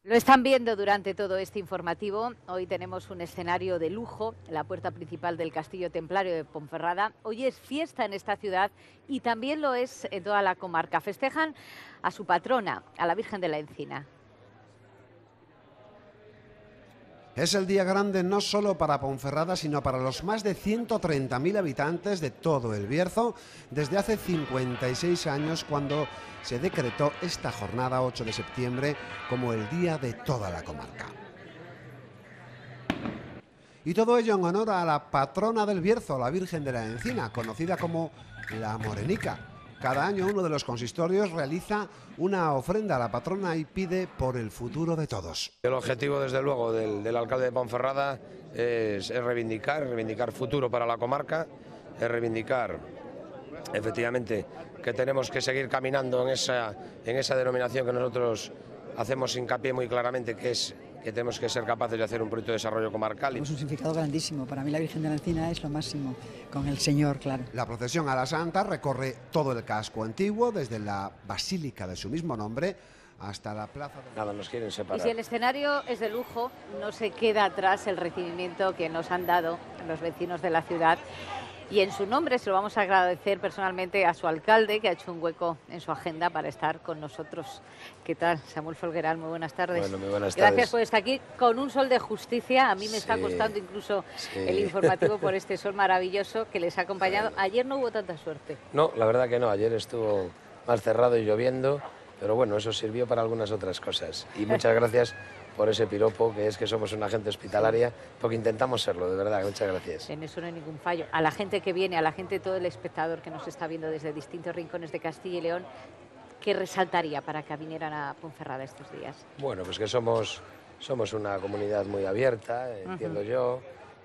Lo están viendo durante todo este informativo. Hoy tenemos un escenario de lujo, la puerta principal del Castillo Templario de Ponferrada. Hoy es fiesta en esta ciudad y también lo es en toda la comarca. Festejan a su patrona, a la Virgen de la Encina. Es el día grande no solo para Ponferrada, sino para los más de 130.000 habitantes de todo el Bierzo, desde hace 56 años, cuando se decretó esta jornada 8 de septiembre como el día de toda la comarca. Y todo ello en honor a la patrona del Bierzo, la Virgen de la Encina, conocida como la Morenica. Cada año uno de los consistorios realiza una ofrenda a la patrona y pide por el futuro de todos. El objetivo, desde luego, del alcalde de Ponferrada es reivindicar futuro para la comarca, es reivindicar efectivamente que tenemos que seguir caminando en esa denominación que nosotros hacemos hincapié muy claramente, que tenemos que ser capaces de hacer un proyecto de desarrollo comarcal. Es un significado grandísimo. Para mí la Virgen de la Encina es lo máximo, con el Señor, claro. La procesión a la Santa recorre todo el casco antiguo, desde la basílica de su mismo nombre hasta la plaza de... Nada, nos quieren separar. Y si el escenario es de lujo, no se queda atrás el recibimiento que nos han dado los vecinos de la ciudad. Y en su nombre se lo vamos a agradecer personalmente a su alcalde, que ha hecho un hueco en su agenda para estar con nosotros. ¿Qué tal, Samuel Folgueral? Muy buenas tardes. Bueno, muy buenas tardes. Gracias por estar aquí con un sol de justicia. A mí me está costando incluso el informativo por este sol maravilloso que les ha acompañado. Ayer no hubo tanta suerte. No, la verdad que no. Ayer estuvo más cerrado y lloviendo, pero bueno, eso sirvió para algunas otras cosas. Y muchas gracias por ese piropo, que es que somos una gente hospitalaria, porque intentamos serlo, de verdad, muchas gracias. En eso no hay ningún fallo. A la gente que viene, a la gente, todo el espectador que nos está viendo desde distintos rincones de Castilla y León, ¿qué resaltaría para que vinieran a Ponferrada estos días? Bueno, pues que somos una comunidad muy abierta, entiendo yo,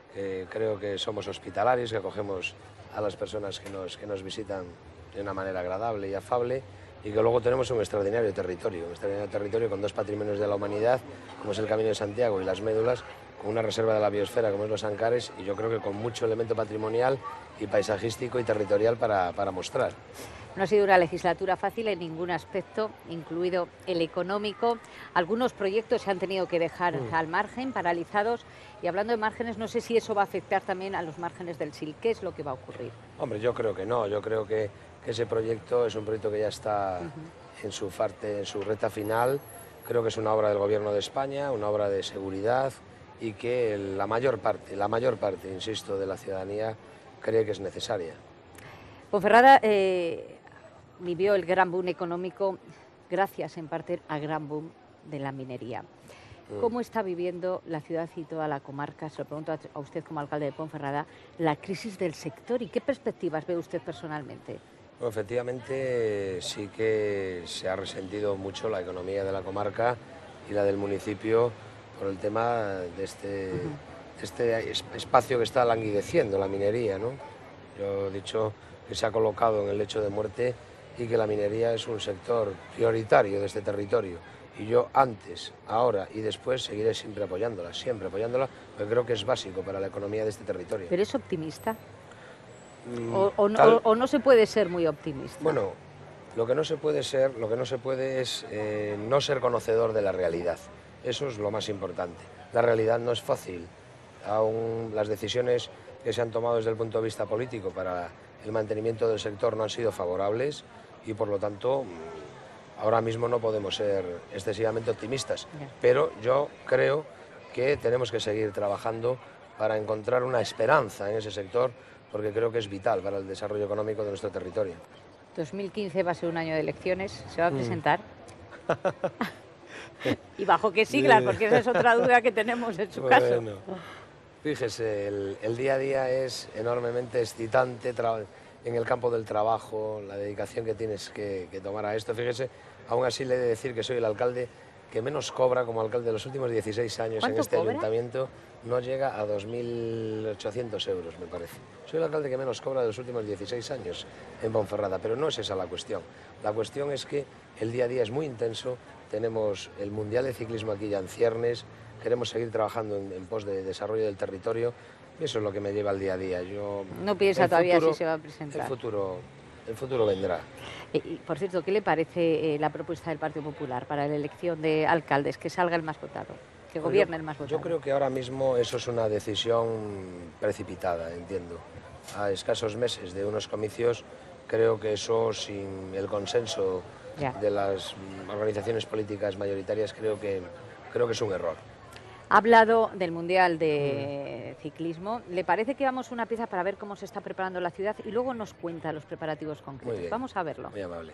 creo que somos hospitalarios, que acogemos a las personas que nos visitan de una manera agradable y afable, y que luego tenemos un extraordinario territorio con dos patrimonios de la humanidad, como es el Camino de Santiago y las Médulas, con una reserva de la biosfera como es los Ancares, y yo creo que con mucho elemento patrimonial y paisajístico y territorial para mostrar. No ha sido una legislatura fácil en ningún aspecto, incluido el económico. Algunos proyectos se han tenido que dejar al margen, paralizados. Y hablando de márgenes, no sé si eso va a afectar también a los márgenes del SIL. ¿Qué es lo que va a ocurrir? Hombre, yo creo que no. Yo creo que ese proyecto es un proyecto que ya está en su recta final. Creo que es una obra del Gobierno de España, una obra de seguridad, y que la mayor parte, insisto, de la ciudadanía cree que es necesaria. Ponferrada vivió el gran boom económico gracias en parte al gran boom de la minería. ¿Cómo está viviendo la ciudad y toda la comarca, se lo pregunto a usted como alcalde de Ponferrada, la crisis del sector y qué perspectivas ve usted personalmente? Bueno, efectivamente sí que se ha resentido mucho la economía de la comarca y la del municipio por el tema de este espacio que está languideciendo, la minería, ¿no? Yo he dicho que se ha colocado en el lecho de muerte y que la minería es un sector prioritario de este territorio. Y yo antes, ahora y después seguiré siempre apoyándola, porque creo que es básico para la economía de este territorio. ¿Pero es optimista? ¿O no se puede ser muy optimista? Bueno, lo que no se puede es no ser conocedor de la realidad. Eso es lo más importante. La realidad no es fácil. Aún las decisiones que se han tomado desde el punto de vista político para el mantenimiento del sector no han sido favorables y, por lo tanto, ahora mismo no podemos ser excesivamente optimistas. Pero yo creo que tenemos que seguir trabajando para encontrar una esperanza en ese sector, porque creo que es vital para el desarrollo económico de nuestro territorio. 2015 va a ser un año de elecciones, ¿se va a presentar? ¿Y bajo qué siglas? Porque esa es otra duda que tenemos en su caso. Fíjese, el día a día es enormemente excitante en el campo del trabajo, la dedicación que tienes que tomar a esto. Fíjese, aún así le he de decir que soy el alcalde que menos cobra como alcalde de los últimos 16 años en este ayuntamiento. No llega a 2.800 euros, me parece. Soy el alcalde que menos cobra de los últimos 16 años en Ponferrada, pero no es esa la cuestión. La cuestión es que el día a día es muy intenso, tenemos el Mundial de Ciclismo aquí ya en ciernes, queremos seguir trabajando en pos de desarrollo del territorio, y eso es lo que me lleva al día a día. No piensa todavía si se va a presentar. El el futuro vendrá. Y, por cierto, ¿qué le parece la propuesta del Partido Popular para la elección de alcaldes? Que salga el más votado, que gobierne el más votado. Yo creo que ahora mismo eso es una decisión precipitada, entiendo. A escasos meses de unos comicios, creo que eso, sin el consenso de las organizaciones políticas mayoritarias, creo que es un error. Ha hablado del Mundial de Ciclismo. ¿Le parece que vamos una pieza para ver cómo se está preparando la ciudad y luego nos cuenta los preparativos concretos? Vamos a verlo. Muy amable.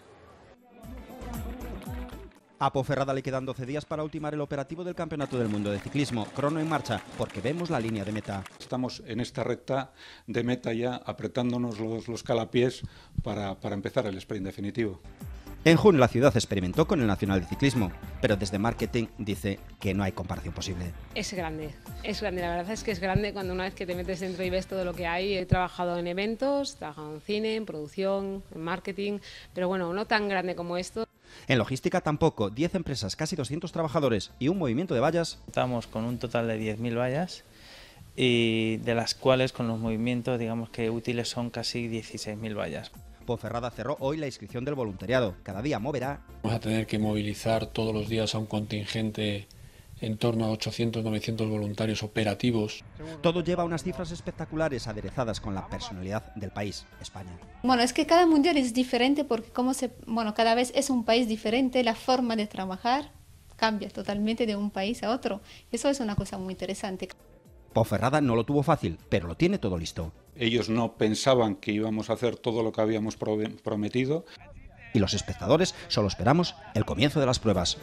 A Ponferrada le quedan 12 días para ultimar el operativo del Campeonato del Mundo de Ciclismo. Crono en marcha, porque vemos la línea de meta. Estamos en esta recta de meta ya, apretándonos los calapiés para empezar el sprint definitivo. En junio la ciudad experimentó con el Nacional de Ciclismo, pero desde marketing dice que no hay comparación posible. Es grande, la verdad es que es grande cuando una vez que te metes dentro y ves todo lo que hay. He trabajado en eventos, he trabajado en cine, en producción, en marketing, pero bueno, no tan grande como esto. En logística tampoco, 10 empresas, casi 200 trabajadores y un movimiento de vallas. Estamos con un total de 10.000 vallas y de las cuales con los movimientos digamos que útiles son casi 16.000 vallas. Ponferrada cerró hoy la inscripción del voluntariado. Cada día moverá. Vamos a tener que movilizar todos los días a un contingente en torno a 800-900 voluntarios operativos. Todo lleva unas cifras espectaculares aderezadas con la personalidad del país, España. Bueno, es que cada mundial es diferente porque cada vez es un país diferente, la forma de trabajar cambia totalmente de un país a otro. Eso es una cosa muy interesante. Ponferrada no lo tuvo fácil, pero lo tiene todo listo. Ellos no pensaban que íbamos a hacer todo lo que habíamos prometido. Y los espectadores solo esperamos el comienzo de las pruebas.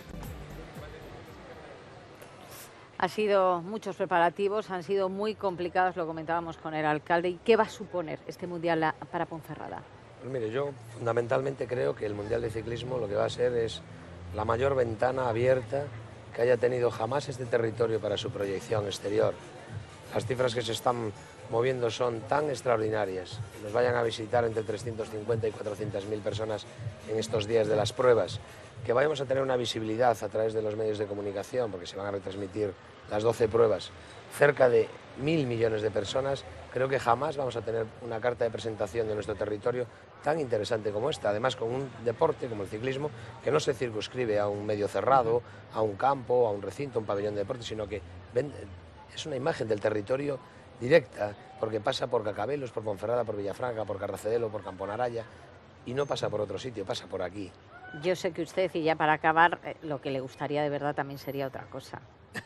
Ha sido muchos preparativos, han sido muy complicados, lo comentábamos con el alcalde. ¿Y qué va a suponer este Mundial para Ponferrada? Pues mire, yo fundamentalmente creo que el Mundial de Ciclismo lo que va a ser es la mayor ventana abierta que haya tenido jamás este territorio para su proyección exterior. Las cifras que se están moviendo son tan extraordinarias. Nos vayan a visitar entre 350 y 400.000 personas en estos días de las pruebas. Que vayamos a tener una visibilidad a través de los medios de comunicación, porque se van a retransmitir las 12 pruebas, cerca de 1.000 millones de personas. Creo que jamás vamos a tener una carta de presentación de nuestro territorio tan interesante como esta. Además, con un deporte como el ciclismo, que no se circunscribe a un medio cerrado, a un campo, a un recinto, a un pabellón de deporte, sino que es una imagen del territorio directa, porque pasa por Cacabelos, por Ponferrada, por Villafranca, por Carracedelo, por Camponaraya, y no pasa por otro sitio, pasa por aquí. Yo sé que usted, y ya para acabar, lo que le gustaría de verdad también sería otra cosa.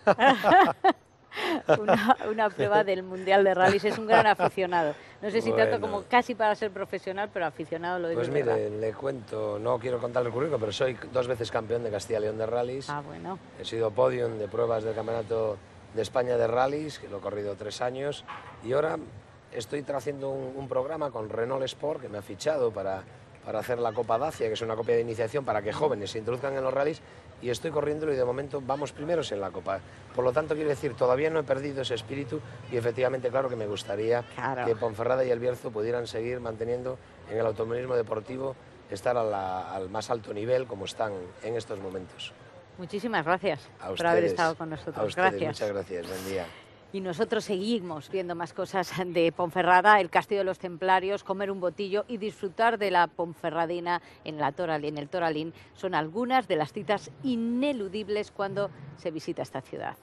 una prueba del Mundial de Rallys. Es un gran aficionado. No sé si tanto como casi para ser profesional, pero aficionado lo digo. Pues mire, le cuento, no quiero contar el currículum, pero soy 2 veces campeón de Castilla y León de Rallys. Ah, bueno. He sido podium de pruebas del Campeonato de España de Rallys, que lo he corrido 3 años, y ahora estoy haciendo un programa con Renault Sport, que me ha fichado para hacer la Copa Dacia, que es una copa de iniciación para que jóvenes se introduzcan en los rallies, y estoy corriéndolo y de momento vamos primeros en la Copa. Por lo tanto, quiero decir, todavía no he perdido ese espíritu y efectivamente, claro que me gustaría que Ponferrada y El Bierzo pudieran seguir manteniendo en el automovilismo deportivo, estar al más alto nivel como están en estos momentos. Muchísimas gracias por haber estado con nosotros. A ustedes, gracias. Muchas gracias, buen día. Y nosotros seguimos viendo más cosas de Ponferrada, el Castillo de los Templarios, comer un botillo y disfrutar de la ponferradina en el Toralín. Son algunas de las citas ineludibles cuando se visita esta ciudad.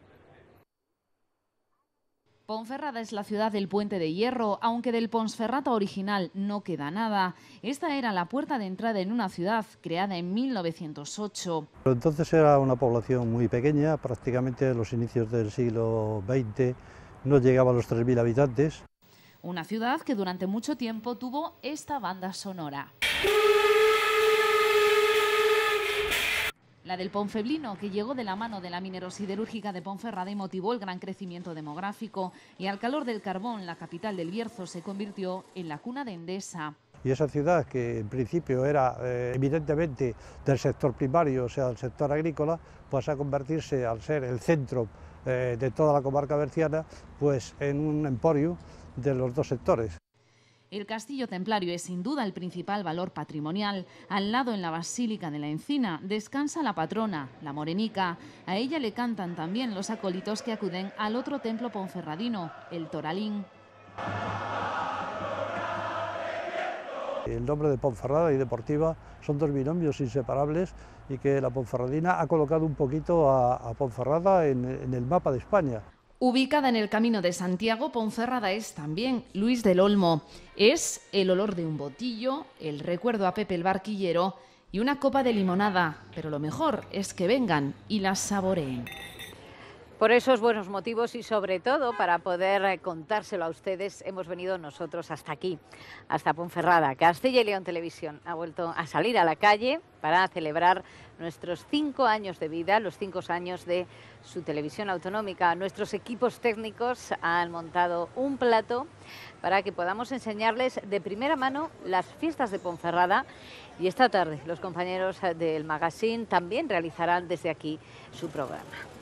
Ponferrada es la ciudad del Puente de Hierro, aunque del Ponferrata original no queda nada. Esta era la puerta de entrada en una ciudad creada en 1908. Entonces era una población muy pequeña, prácticamente en los inicios del siglo XX no llegaba a los 3.000 habitantes. Una ciudad que durante mucho tiempo tuvo esta banda sonora. La del Ponfeblino, que llegó de la mano de la minerosiderúrgica de Ponferrada y motivó el gran crecimiento demográfico. Y al calor del carbón, la capital del Bierzo se convirtió en la cuna de Endesa. Y esa ciudad, que en principio era evidentemente del sector primario, o sea, del sector agrícola, pues a convertirse, al ser el centro de toda la comarca berciana, pues en un emporio de los 2 sectores. El castillo templario es sin duda el principal valor patrimonial. Al lado, en la Basílica de la Encina, descansa la patrona, la Morenica. A ella le cantan también los acólitos que acuden al otro templo ponferradino, el Toralín. El nombre de Ponferrada y Deportiva son dos binomios inseparables y que la ponferradina ha colocado un poquito a Ponferrada en el mapa de España. Ubicada en el Camino de Santiago, Ponferrada es también Luis del Olmo. Es el olor de un botillo, el recuerdo a Pepe el barquillero y una copa de limonada. Pero lo mejor es que vengan y las saboreen. Por esos buenos motivos y sobre todo para poder contárselo a ustedes, hemos venido nosotros hasta aquí, hasta Ponferrada. Castilla y León Televisión ha vuelto a salir a la calle para celebrar nuestros 5 años de vida, los 5 años de su televisión autonómica. Nuestros equipos técnicos han montado un plato para que podamos enseñarles de primera mano las fiestas de Ponferrada, y esta tarde los compañeros del magazine también realizarán desde aquí su programa.